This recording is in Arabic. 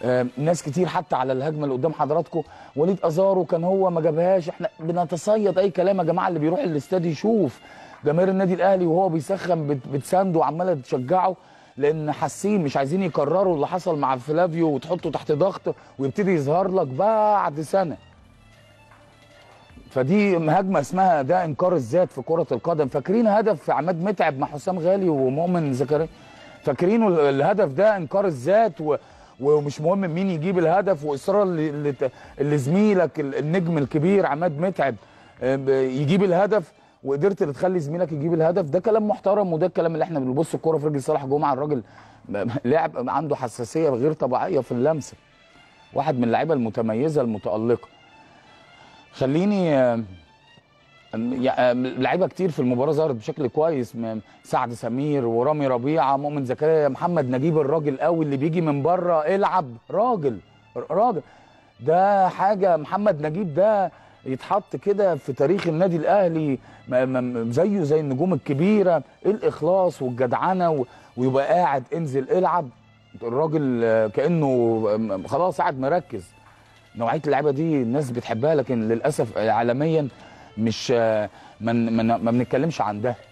ناس كتير حتى على الهجمه اللي قدام حضراتكم، وليد ازارو كان هو ما جابهاش. احنا بنتصيد اي كلام يا جماعه. اللي بيروح الاستاد يشوف جماهير النادي الاهلي وهو بيسخن بتسانده وعماله تشجعه، لان حاسين مش عايزين يكرروا اللي حصل مع فلافيو وتحطه تحت ضغط ويبتدي يظهر لك بعد سنه. فدي هجمه اسمها ده انكار الذات في كره القدم. فاكرين هدف عماد متعب مع حسام غالي ومؤمن زكريا؟ فاكرين الهدف ده انكار الذات ومش مهم مين يجيب الهدف، واصرار اللي زميلك النجم الكبير عماد متعب يجيب الهدف، وقدرت تخلي زميلك يجيب الهدف. ده كلام محترم، وده الكلام اللي احنا بنبص الكوره في رجل صلاح جمعه. الراجل لاعب عنده حساسيه غير طبيعيه في اللمسه، واحد من اللعيبه المتميزه المتالقه. خليني لعيبه كتير في المباراه ظهرت بشكل كويس، سعد سمير ورامي ربيعه، مؤمن زكريا، محمد نجيب الراجل قوي اللي بيجي من بره العب، راجل ده حاجه. محمد نجيب ده يتحط كده في تاريخ النادي الاهلي، زيه زي النجوم الكبيره، الاخلاص والجدعنه، ويبقى قاعد انزل العب. الراجل كانه خلاص قاعد مركز. نوعيه اللعيبه دي الناس بتحبها، لكن للاسف عالميا مش ما بنتكلمش عن ده.